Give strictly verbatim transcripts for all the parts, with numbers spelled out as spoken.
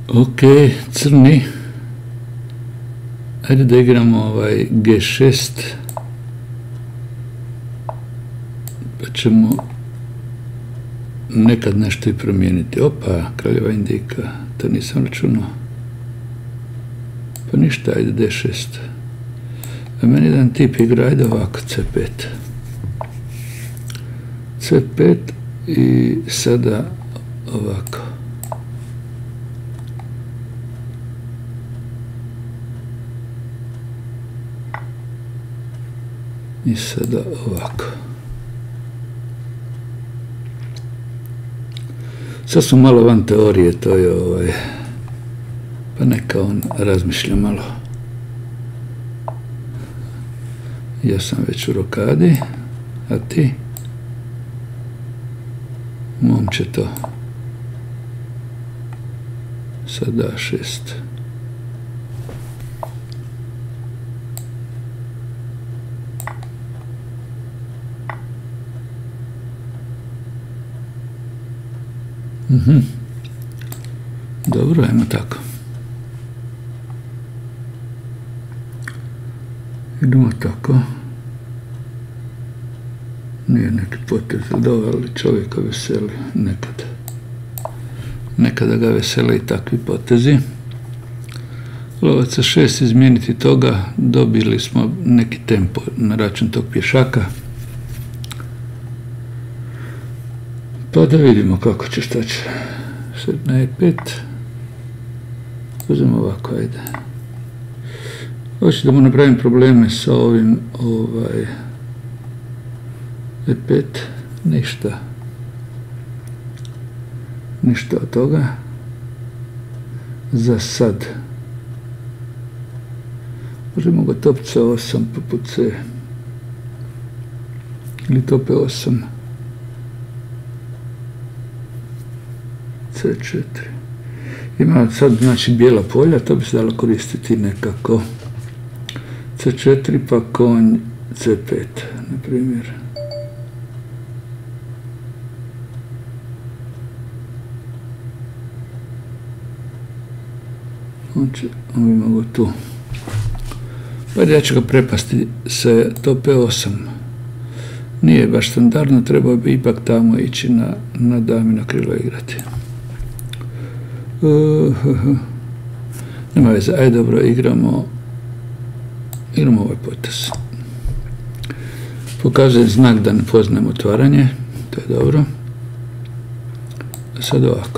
Ok, crni. Ajde da igramo ovaj ge šest. Pa ćemo nekad nešto i promijeniti. Opa, kraljeva indika. To nisam računao. Pa ništa, ajde de šest. A meni jedan tip igra, ajde ovako, ce pet. ce pet i sada ovako. I sada ovako. Sad smo malo van teorije, to je ovaj, pa neka on razmišlja malo. Ja sam već u rokadi, a ti? Momče to. Sad da šest. Mhm. Dobro, ajmo tako. Idemo tako. Nije neki potez, ali čovjeka veseli nekad. Nekada ga veseli i takvi potezi. Lovac sa šest, izmijeniti toga, dobili smo neki tempo na račun tog pješaka. Pa da vidimo kako će, šta će. Sad na e pet. Uzmemo ovako, ajde. Hoću da mu napravim probleme sa ovim, ovaj, e pet, ništa. Ništa od toga. Za sad. Možemo ga top ce osam poput C. Ili top e osam. ce četiri. Ima sad, znači, bijela polja, to bi se dalo koristiti nekako. ce četiri pa konj ce pet, na primjer. On će, on bi mogo tu. Pa ja ću ga prepasti sa top e osam. Nije baš standardno, trebao bi ipak tamo ići na, na damino krilo igrati. Uh, uh, uh. Nema veze, ajde dobro, igramo igramo ovaj potez. Pokazuje znak da ne poznajem otvaranje, to je dobro. A sad ovako.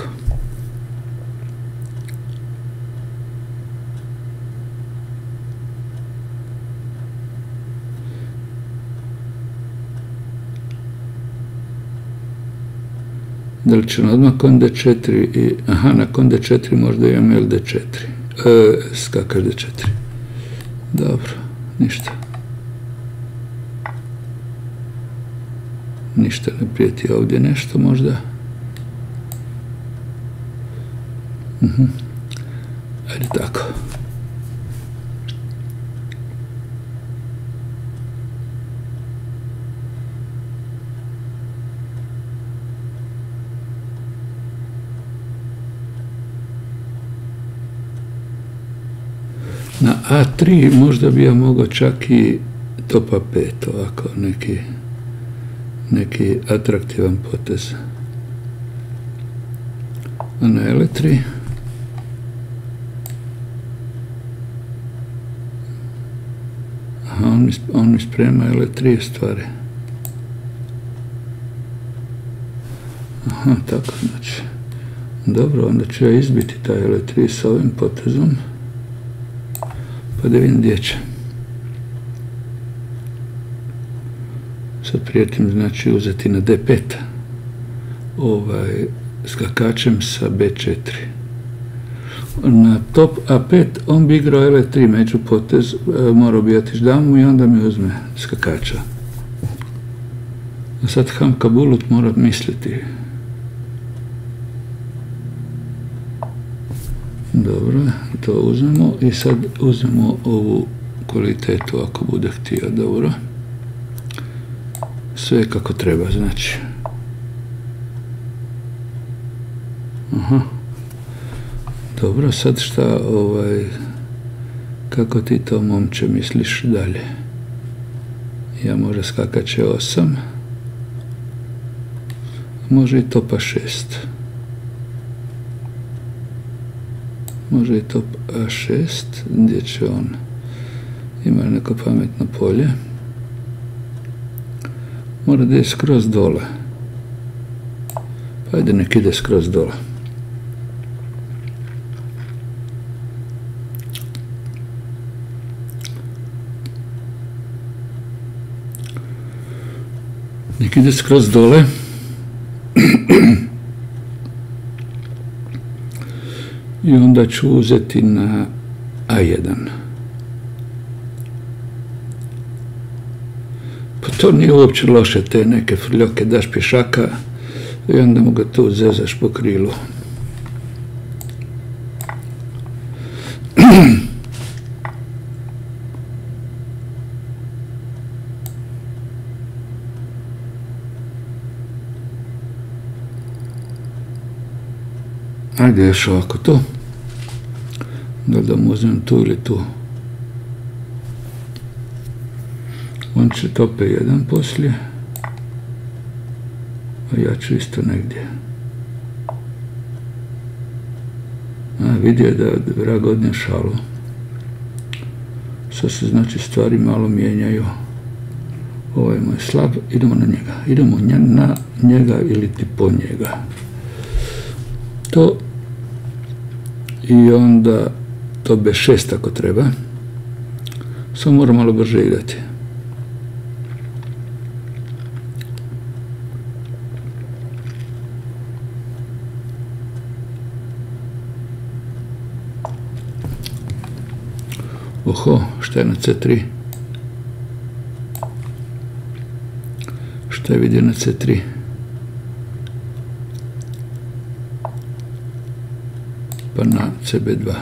Da li će odmah kon de četiri i, aha, na kon de četiri možda imam el de četiri. E, skakaš de četiri. Dobro, ništa. Ništa ne prijeti ovdje nešto možda. Mhm. Ajde tako. Na a tri možda bi ja mogao čak i top a pet, ovako neki, neki atraktivan potez. A na el tri aha, on mi, on mi sprema el tri stvari. Aha, tako znači. Dobro, onda ću ja izbiti taj el tri s ovim potezom. Pa da vidim gdje će. Sad prijetim, znači, uzeti na de pet. Ovaj, skakačem sa be četiri. Na top a pet on bi igrao el tri među potez, morao bi otići damu i onda mi uzme skakača. A sad Hamka Bulut mora misliti. Dobro, to uzmemo i sad uzmemo ovu kvalitetu ako bude htio, dobro. Sve kako treba, znači. Aha. Dobro, sad šta, ovaj, kako ti to, momče, misliš dalje? Ja može skakat će osam. Može i topa šest. Može i top a šest, gdje će on? Ima neko pametno polje. Mora da je skroz dole. Pa ajde nek ide skroz dole. Nek ide skroz dole. I onda ću uzeti na a jedan. Pa to nije uopće loše, te neke frljoke daš pješaka i onda mu ga tu zezaš po krilu. Ajde još ovako to. Da da mu uzmem tu ili tu. On će tope jedan poslije. A ja ću isto negdje. A vidio da je vrag odnio šalu. Sad se znači stvari malo mijenjaju. Ovaj mu je slab. Idemo na njega. Idemo na njega ili ti po njega. To. I onda to be šest ako treba. Samo moram malo brže igrati. Oho, šta je na ce tri? Šta je vidio na ce tri? Pa na ce be dva.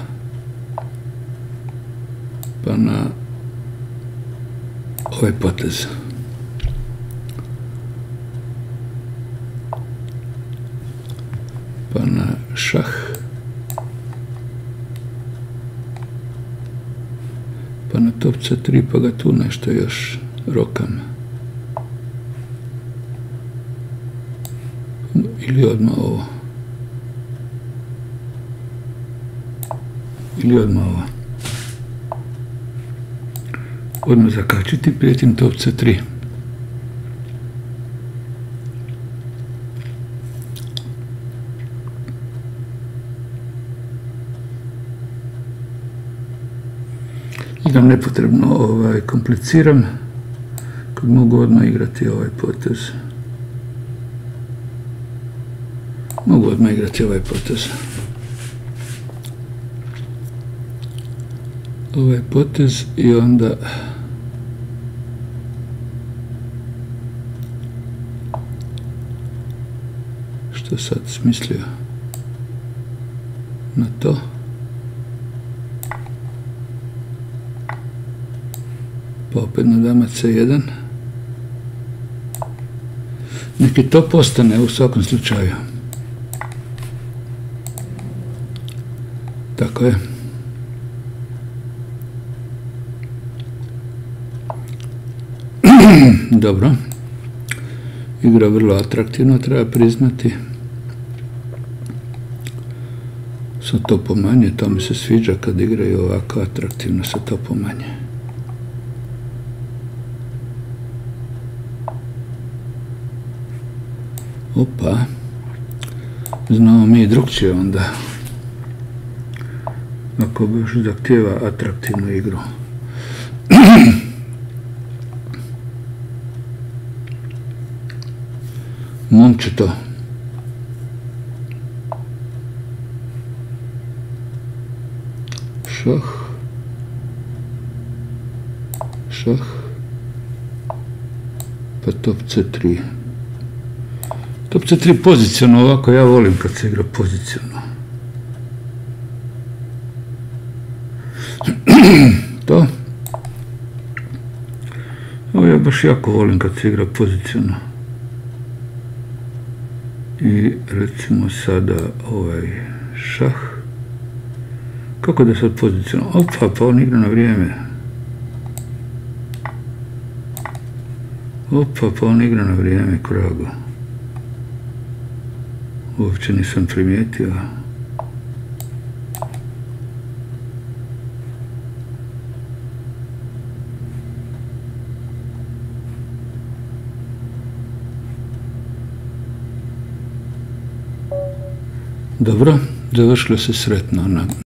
Pa na ovaj potez. Pa na šah. Pa na top ce tri, pa ga tu nešto još rokam. Ili odmah ovo. Ili odmah ovo. Odmah zakačiti, prijetim top ce tri. Da nepotrebno ovaj, kompliciram, kad mogu odmah igrati ovaj potez. Mogu odmah igrati ovaj potez. Ovaj potez i onda što sad smislio na to. Pa opet na dama ce jedan. Neki to postane u svakom slučaju. Tako je. Dobro. Igra vrlo atraktivno, treba priznati. Sa topom manje, to mi se sviđa kad igraju ovako atraktivno sa topom manje. Opa, znamo mi i drugčije onda. Ako baš zahtjeva atraktivnu igru. Momče to. Šah. Šah. Pa top ce tri. Top ce tri poziciono, ovako ja volim kad se igra poziciono. To. Ovo ja baš jako volim kad se igra poziciono. I recimo sada ovaj šah. Kako da sad pozicionalno? Opa, pa on igra na vrijeme. Opa, pa on igra na vrijeme, krago. Uopće nisam primijetio. Dobro, završilo se sretno.